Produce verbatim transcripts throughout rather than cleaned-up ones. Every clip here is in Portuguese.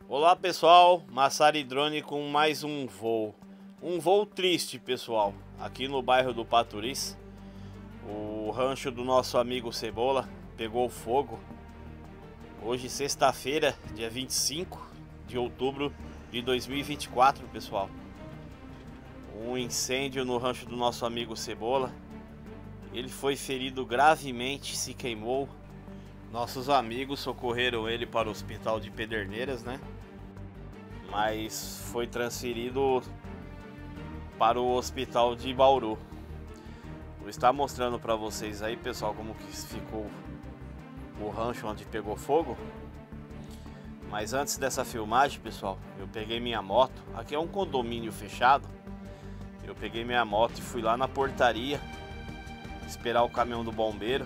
Olá pessoal, Massari Drone com mais um voo. Um voo triste pessoal, aqui no bairro do Paturiz. O rancho do nosso amigo Cebola pegou fogo. Hoje sexta-feira, dia vinte e cinco de outubro de dois mil e vinte e quatro pessoal. Um incêndio no rancho do nosso amigo Cebola. Ele foi ferido gravemente, se queimou. Nossos amigos socorreram ele para o hospital de Pederneiras, né? Mas foi transferido para o hospital de Bauru. Vou estar mostrando para vocês aí, pessoal, como que ficou o rancho onde pegou fogo. Mas antes dessa filmagem, pessoal, eu peguei minha moto. Aqui é um condomínio fechado. Eu peguei minha moto e fui lá na portaria esperar o caminhão do bombeiro.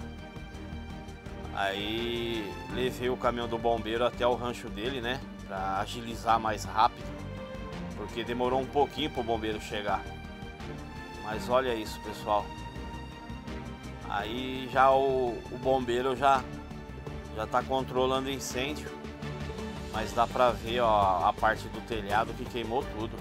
Aí levei o caminhão do bombeiro até o rancho dele, né? Pra agilizar mais rápido, porque demorou um pouquinho para o bombeiro chegar. Mas olha isso, pessoal. Aí já o, o bombeiro já já tá controlando o incêndio, mas dá pra ver, ó, a parte do telhado que queimou tudo.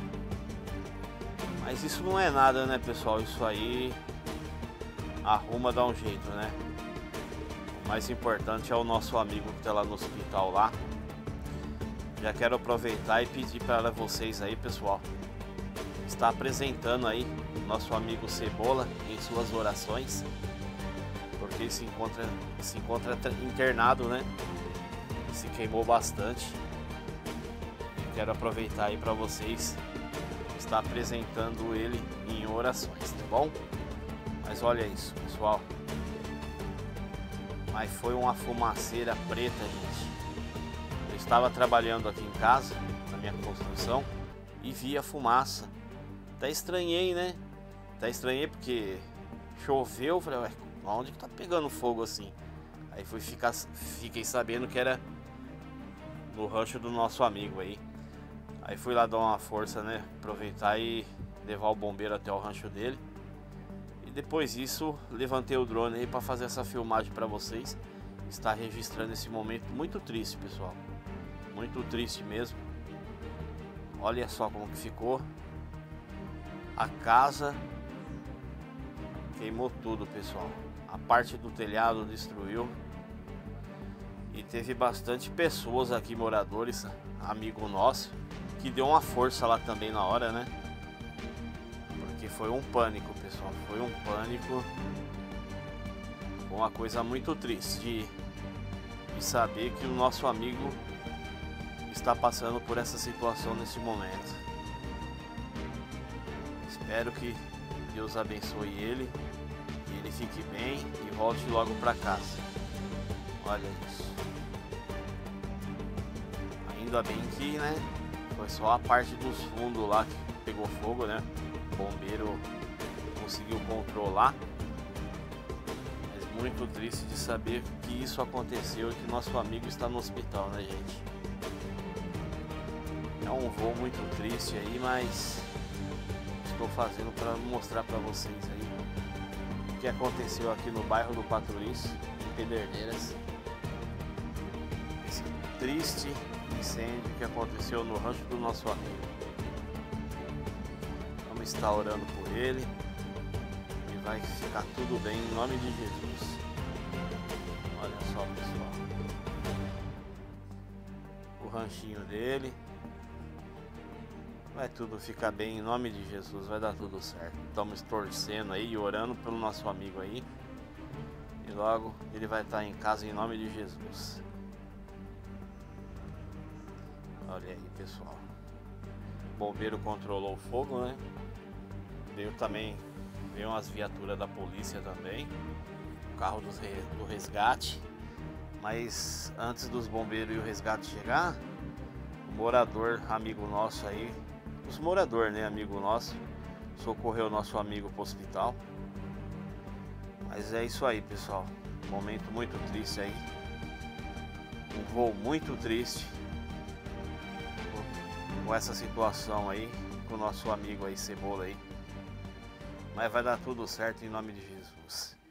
Mas isso não é nada, né, pessoal? Isso aí arruma, dá um jeito, né? O mais importante é o nosso amigo que tá lá no hospital lá. Já quero aproveitar e pedir para vocês aí, pessoal, está apresentando aí nosso amigo Cebola em suas orações, porque ele se encontra, se encontra internado, né? Se queimou bastante. Quero aproveitar aí para vocês estar apresentando ele em orações, tá bom? Mas olha isso, pessoal. Mas foi uma fumaceira preta, gente. Eu estava trabalhando aqui em casa, na minha construção, e vi a fumaça. Até estranhei, né? Até estranhei porque choveu. Falei, ué, onde que tá pegando fogo assim? Aí fui ficar, fiquei sabendo que era no rancho do nosso amigo aí. Aí fui lá dar uma força, né? Aproveitar e levar o bombeiro até o rancho dele. E depois disso, levantei o drone aí para fazer essa filmagem para vocês. Está registrando esse momento muito triste, pessoal. Muito triste mesmo. Olha só como que ficou. A casa queimou tudo, pessoal. A parte do telhado destruiu. E teve bastante pessoas aqui, moradores, amigo nosso, que deu uma força lá também na hora, né? Porque foi um pânico, pessoal. Foi um pânico. Uma coisa muito triste de, de saber que o nosso amigo está passando por essa situação nesse momento. Espero que Deus abençoe ele, que ele fique bem e volte logo para casa. Olha isso. Ainda bem que, né, foi só a parte dos fundos lá que pegou fogo, né? O bombeiro conseguiu controlar. Mas muito triste de saber que isso aconteceu e que nosso amigo está no hospital, né, gente? É um voo muito triste aí, mas estou fazendo para mostrar para vocês aí o que aconteceu aqui no bairro do Paturiz, em Pederneiras. Esse triste incêndio que aconteceu no rancho do nosso amigo. Vamos estar orando por ele e vai ficar tudo bem em nome de Jesus. Olha só, pessoal, o ranchinho dele. Vai tudo ficar bem em nome de Jesus, vai dar tudo certo. Estamos torcendo aí e orando pelo nosso amigo aí. E logo ele vai estar em casa em nome de Jesus. Olha aí, pessoal. O bombeiro controlou o fogo, né? Veio também, veio umas viaturas da polícia também. O carro do resgate. Mas antes dos bombeiros e o resgate chegar, o morador, amigo nosso aí, os moradores, né, amigo nosso, socorreu o nosso amigo para o hospital. Mas é isso aí, pessoal. Um momento muito triste aí. Um voo muito triste com essa situação aí, com o nosso amigo aí, Cebola aí. Mas vai dar tudo certo em nome de Jesus.